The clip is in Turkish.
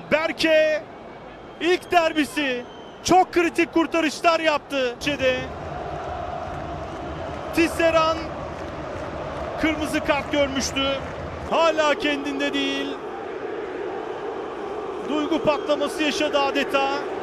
Berke ilk derbisi çok kritik kurtarışlar yaptı. Tisserand kırmızı kart görmüştü. Hala kendinde değil. Duygu patlaması yaşadı adeta.